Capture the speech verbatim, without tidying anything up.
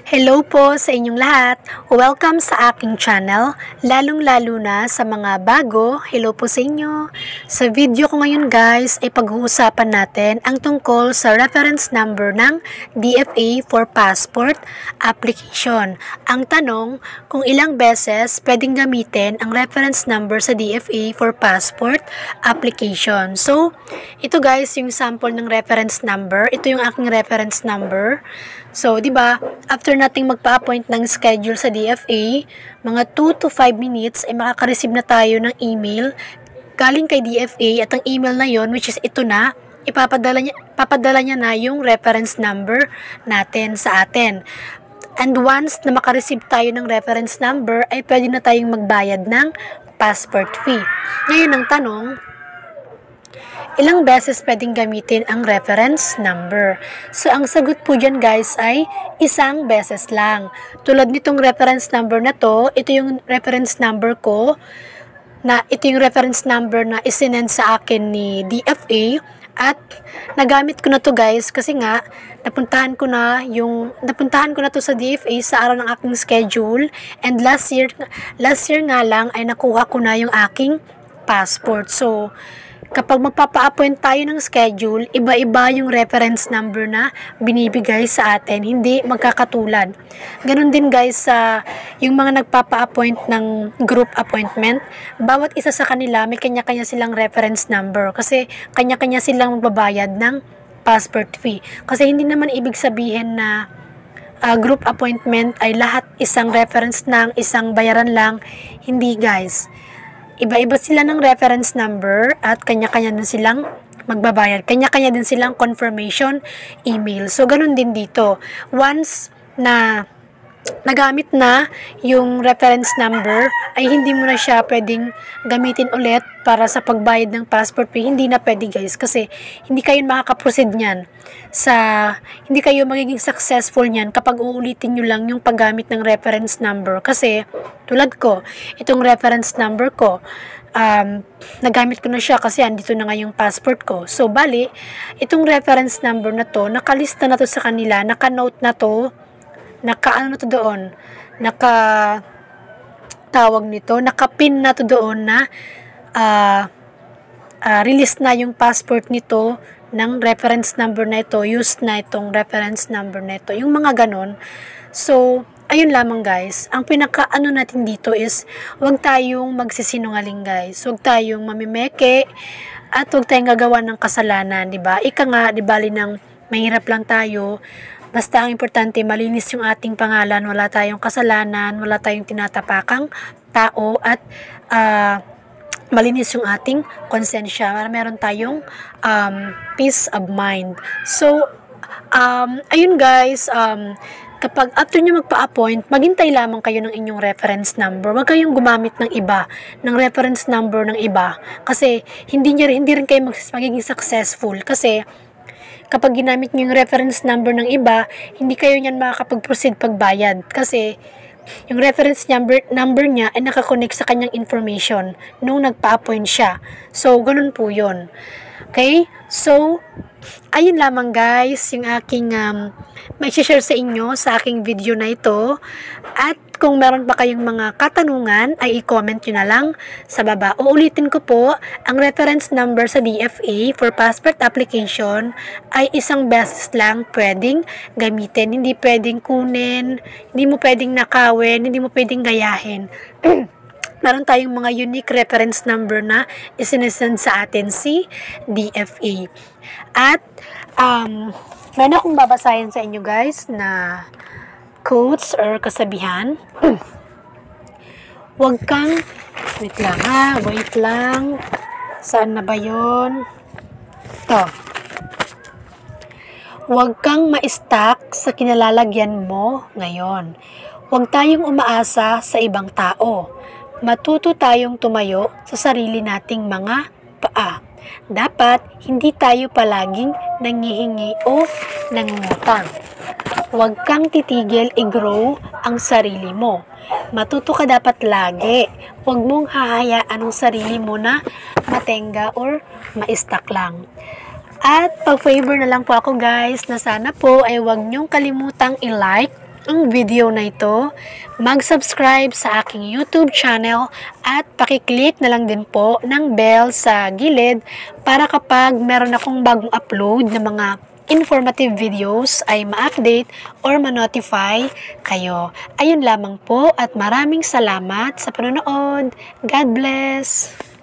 Hello po sa inyong lahat. Welcome sa aking channel, lalong-lalo na sa mga bago. Hello po sa inyo. Sa video ko ngayon guys ay pag-uusapan natin ang tungkol sa reference number ng D F A for passport application. Ang tanong, kung ilang beses pwedeng gamitin ang reference number sa D F A for passport application. So, ito guys yung sample ng reference number. Ito yung aking reference number. So, di ba, after nating magpa-appoint ng schedule sa D F A, mga two to five minutes ay makaka-receive na tayo ng email galing kay D F A at ang email na yon, which is ito na, ipapadala niya, papadala niya na yung reference number natin sa atin. And once na maka-receive tayo ng reference number, ay pwede na tayong magbayad ng passport fee. Ngayon ang tanong, ilang beses pwedeng gamitin ang reference number? So, ang sagot po dyan guys ay isang beses lang. Tulad nitong reference number na to, ito yung reference number ko, na ito yung reference number na isinend sa akin ni D F A, at nagamit ko na to guys kasi nga napuntahan ko na yung napuntahan ko na to sa D F A sa araw ng aking schedule, and last year last year nga lang ay nakuha ko na yung aking passport. So, kapag magpapa-appoint tayo ng schedule, iba-iba yung reference number na binibigay sa atin, hindi magkakatulad. Ganun din guys sa uh, yung mga nagpapa-appoint ng group appointment, bawat isa sa kanila may kanya-kanya silang reference number kasi kanya-kanya silang magbabayad ng passport fee. Kasi hindi naman ibig sabihin na uh, group appointment ay lahat isang reference ng isang bayaran lang. Hindi guys. Iba-iba sila ng reference number at kanya-kanya din silang magbabayad. Kanya-kanya din silang confirmation email. So, ganun din dito. Once na nagamit na yung reference number, ay hindi mo na siya pwedeng gamitin ulit para sa pagbayad ng passport fee. Hindi na pwede guys kasi hindi kayo makakaproceed niyan. Sa, hindi kayo magiging successful niyan kapag uulitin nyo lang yung paggamit ng reference number. Kasi tulad ko, itong reference number ko, um, nagamit ko na siya kasi andito na nga yung passport ko. So, bali, itong reference number na to, nakalista na to sa kanila, naka-note na to, naka-ano na to doon, naka, tawag nito, naka-pin na to doon na, uh, uh, release na yung passport nito, ng reference number na ito, used na itong reference number na ito, yung mga ganon. So, ayun lamang guys, ang pinaka-ano natin dito is, huwag tayong magsisinungaling guys, huwag tayong mamimeke, at huwag tayong gagawa ng kasalanan, diba? Ika nga, di bali ng mahirap lang tayo, basta ang importante, malinis yung ating pangalan, wala tayong kasalanan, wala tayong tinatapakang tao, at uh, malinis yung ating konsensya, para meron tayong um, peace of mind. So, um, ayun guys, um, kapag after nyo magpa-appoint, maghintay lamang kayo ng inyong reference number. Huwag kayong gumamit ng iba, ng reference number ng iba. Kasi, hindi, nyo, hindi rin kayo magiging successful. Kasi, kapag ginamit nyo yung reference number ng iba, hindi kayo nyan makakapag-proceed pagbayad. Kasi, yung reference number, number niya ay nakakonect sa kanyang information nung nagpa-appoint siya. So, ganun po yun. Okay? So, ayun lamang guys, yung aking um, may share sa inyo sa aking video na ito. At kung meron pa kayong mga katanungan, ay i-comment nyo na lang sa baba. Uulitin ko po, ang reference number sa D F A for passport application ay isang beses lang pwedeng gamitin. Hindi pwedeng kunin, hindi mo pwedeng nakawin, hindi mo pwedeng gayahin. Meron tayong mga unique reference number na isinesend sa atin si D F A. At, um, meron akong babasahin sa inyo guys na quotes or kasabihan. Huwag kang, wait lang ha, wait lang. Saan na ba yun? Ito. Huwag kang ma-stuck sa kinalalagyan mo ngayon. Huwag tayong umaasa sa ibang tao. Matuto tayong tumayo sa sarili nating mga paa. Dapat hindi tayo palaging nangihingi o nangungutang. Huwag kang titigil i-grow ang sarili mo. Matuto ka dapat lagi. Huwag mong hahayaan ang sarili mo na matenga or ma-stuck lang. At pag-favor na lang po ako guys na sana po ay huwag niyong kalimutang i-like, ang video na ito, mag-subscribe sa aking YouTube channel at pakiclick na lang din po ng bell sa gilid para kapag meron akong bagong upload ng mga informative videos ay ma-update or ma-notify kayo. Ayun lamang po at maraming salamat sa panonood. God bless!